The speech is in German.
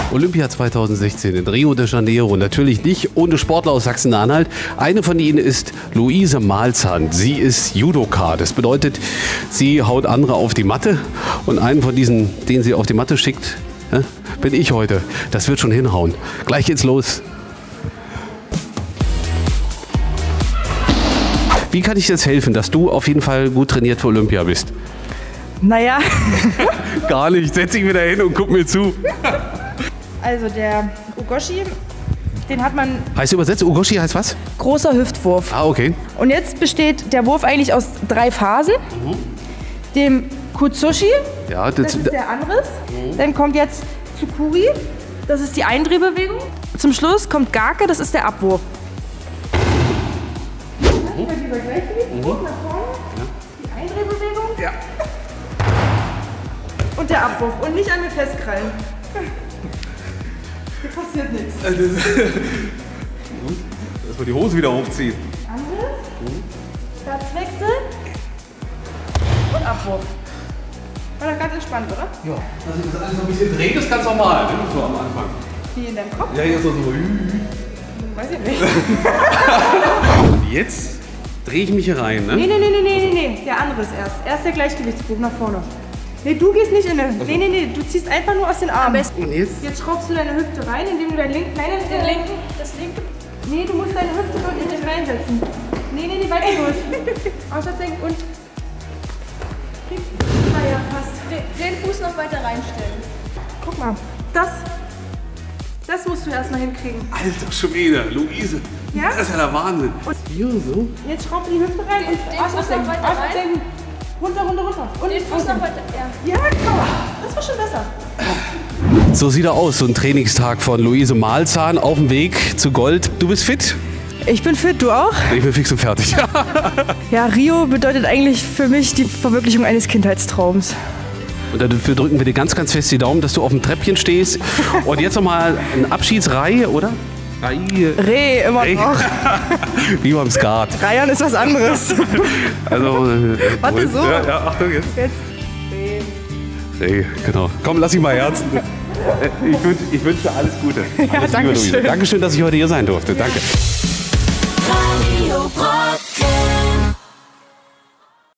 Olympia 2016 in Rio de Janeiro. Natürlich nicht ohne Sportler aus Sachsen-Anhalt. Eine von ihnen ist Luise Malzahn. Sie ist Judoka. Das bedeutet, sie haut andere auf die Matte. Und einen von diesen, den sie auf die Matte schickt, bin ich heute. Das wird schon hinhauen. Gleich geht's los. Wie kann ich jetzt helfen, dass du auf jeden Fall gut trainiert für Olympia bist? Naja. Gar nicht. Setz dich wieder hin und guck mir zu. Also der Ugoshi, den hat man... Heißt übersetzt, Ugoshi heißt was? Großer Hüftwurf. Ah, okay. Und jetzt besteht der Wurf eigentlich aus 3 Phasen. Dem Kutsushi, Ja, das ist der Anriss. Dann kommt jetzt Tsukuri, das ist die Eindrehbewegung. Zum Schluss kommt Gake, das ist der Abwurf. Über Gleichgewicht, nach vorne, die Eindrehbewegung und der Abwurf. Und nicht an mir festkrallen. Hier passiert nichts. Dass wir die Hose wieder hochziehen. Anriss, Platzwechsel und Abwurf. War doch ganz entspannt, oder? Ja, also das alles so ein bisschen dreht, ist ganz normal, ne? So am Anfang. Wie in deinem Kopf? Ja, jetzt so. Weiß ich nicht. Jetzt drehe ich mich hier rein, ne? Nee. Der Anriss erst. Erst der Gleichgewichtswurf nach vorne. Nee, du gehst nicht in den. Nee. Du ziehst einfach nur aus den Armen. Und jetzt? Jetzt schraubst du deine Hüfte rein, indem du deinen linken. Nein, den linken. Das linke. Nee, du musst deine Hüfte dort in den reinsetzen. Nee, weiter durch. Ausschalten und. Ja, fast. Den Fuß noch weiter reinstellen. Guck mal. Das musst du erstmal hinkriegen. Alter Schwede, Luise. Ja? Das ist ja der Wahnsinn. Und hier so. Jetzt schraub die Hüfte rein und Den Fuß noch weiter rein. Runter. Und Den Fuß noch weiter. Ja. Ja, komm. Das war schon besser. So sieht er aus, so ein Trainingstag von Luise Malzahn auf dem Weg zu Gold. Du bist fit? Ich bin fit, du auch? Ich bin fix und fertig. Ja, Rio bedeutet eigentlich für mich die Verwirklichung eines Kindheitstraums. Und dafür drücken wir dir ganz, ganz fest die Daumen, dass du auf dem Treppchen stehst. Und jetzt nochmal eine Abschiedsreihe, oder? Reh, immer noch. Wie beim Skat. Reiern ist was anderes. Also, Warte, so. Ja, Achtung jetzt. Reh, genau. Komm, lass dich mal herzen. Ich wünsche dir alles Gute. Alles Liebe, danke Luise. schön. Dankeschön, dass ich heute hier sein durfte. Danke.